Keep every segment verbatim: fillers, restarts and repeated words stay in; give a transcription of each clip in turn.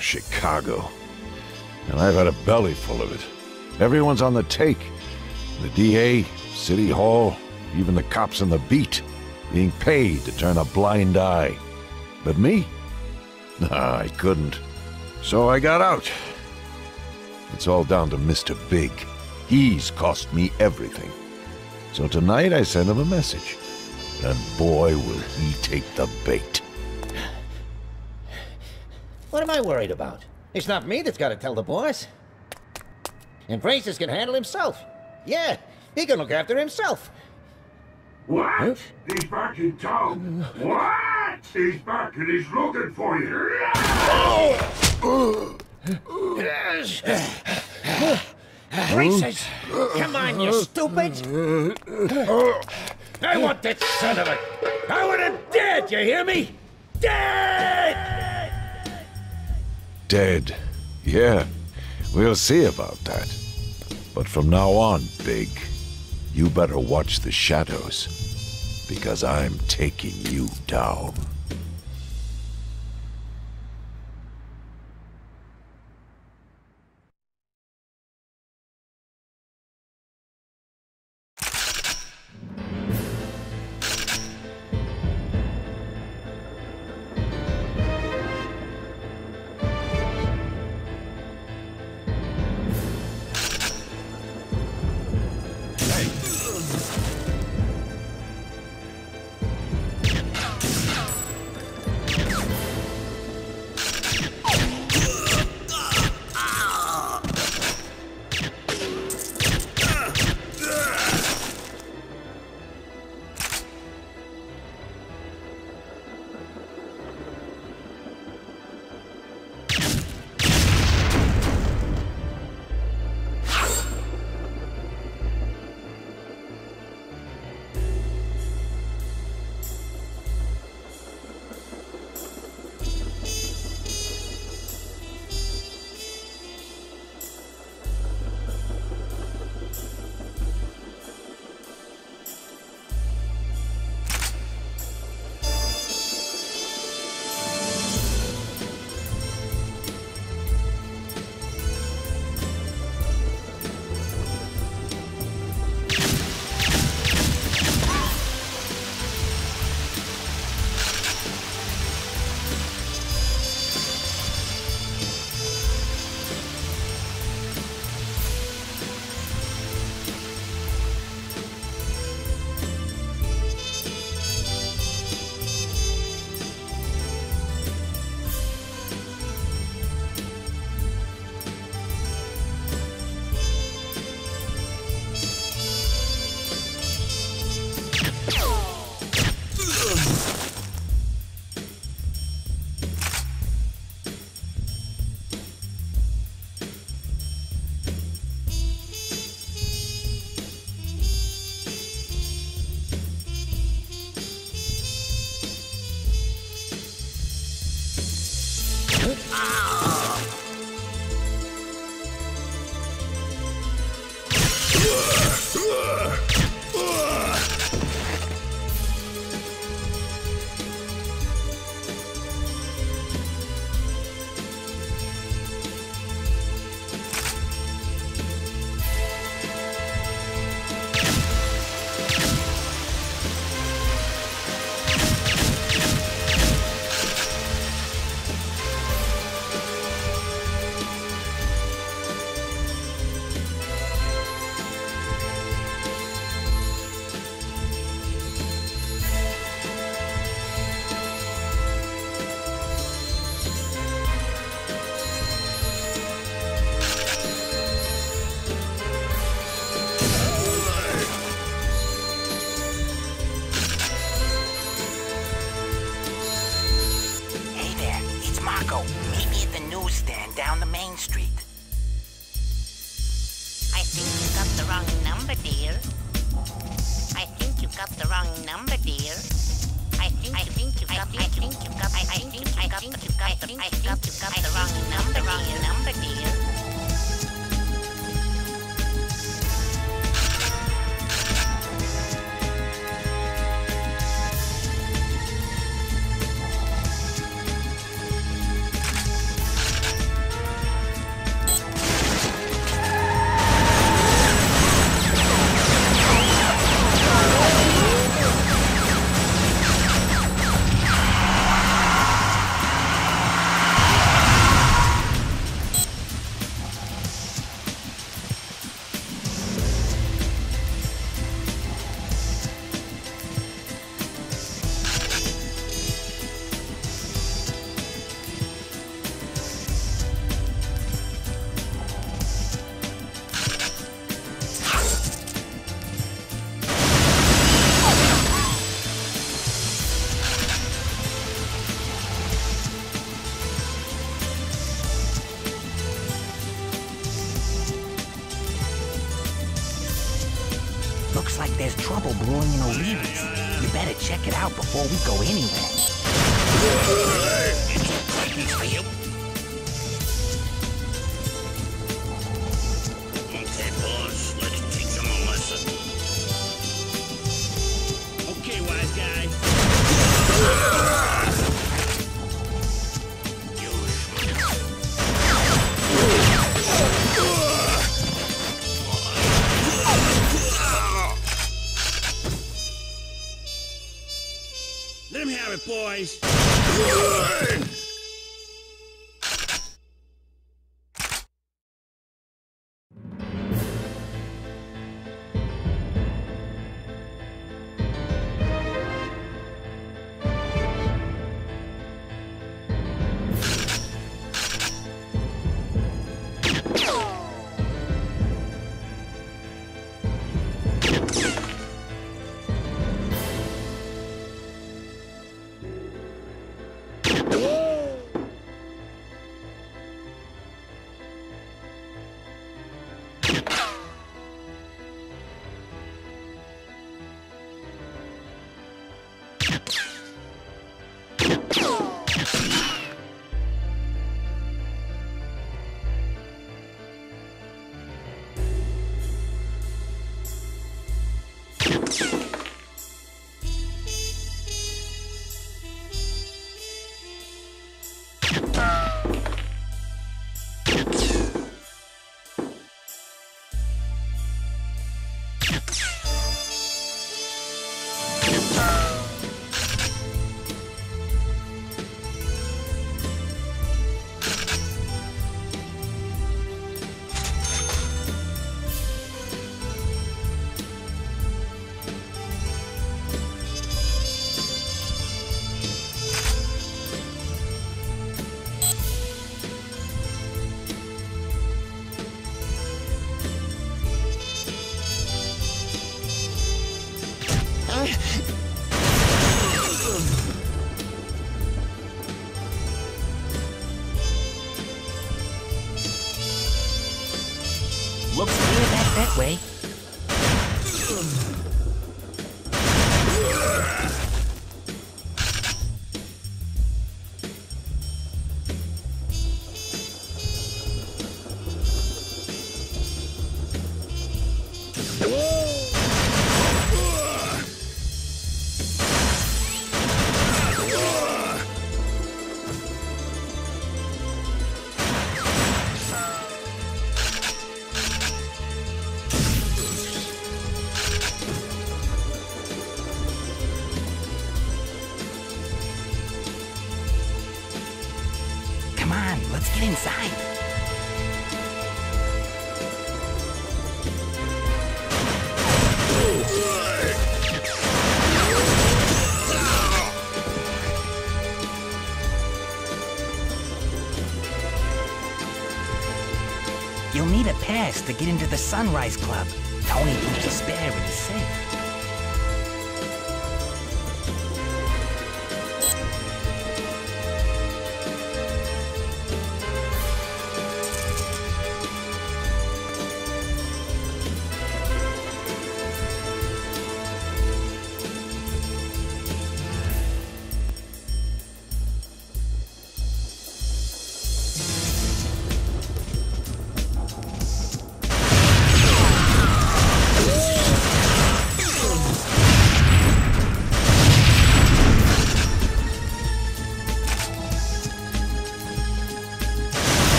Chicago. And I've had a belly full of it. Everyone's on the take. The D A, City Hall, even the cops on the beat, being paid to turn a blind eye. But me? Nah, I couldn't. So I got out. It's all down to Mister Big. He's cost me everything. So tonight I sent him a message. And boy, will he take the bait. What am I worried about? It's not me that's got to tell the boss. And Francis can handle himself. Yeah, he can look after himself. What? Huh? He's back in town. What? He's back and he's looking for you. Francis! Come on, you stupid! I want that son of a... I want him dead, you hear me? Dead! Dead. Yeah, we'll see about that. But from now on, Big, you better watch the shadows, because I'm taking you down. down the main street. I think you got the wrong number, dear. I think you got the wrong number, dear. I think I think you got I think you got I think you got I think you got I think you got the wrong number, wrong number, dear. Looks like there's trouble brewing in O'Leary's. You better check it out before we go anywhere. Presents for you. Okay, boss, let's teach him a lesson. Okay, wise guy. Let him have it, boys. Looks clear back that way. Come on, let's get inside. You'll need a pass to get into the Sunrise Club. Tony thinks the spare is safe.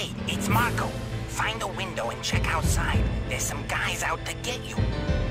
Hey, it's Marco. Find a window and check outside. There's some guys out to get you.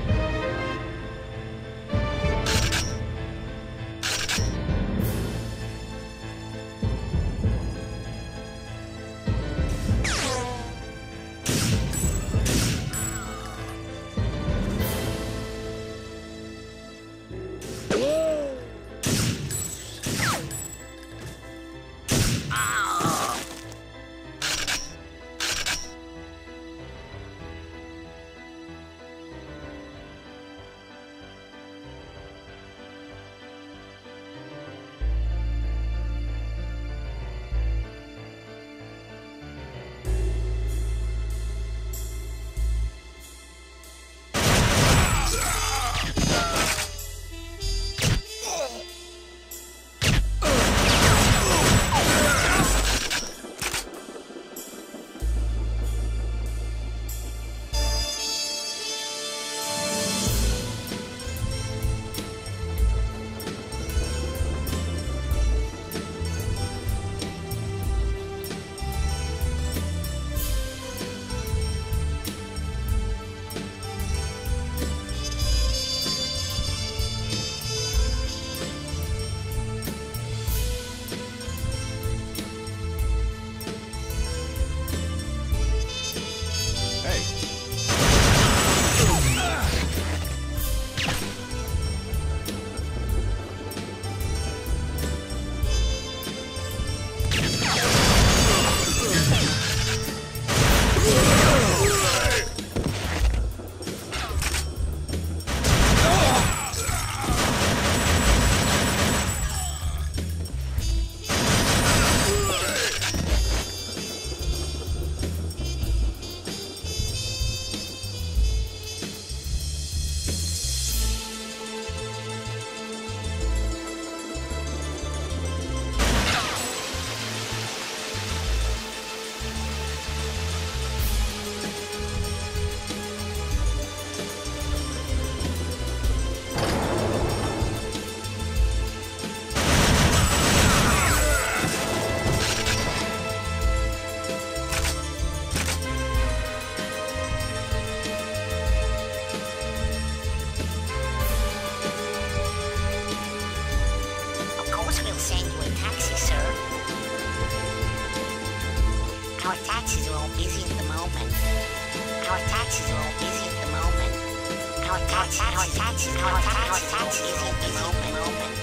Our taxis are all busy at the moment. Our taxis are all busy at the moment. Our taxis, our taxis, our taxis, our taxis are busy at the moment.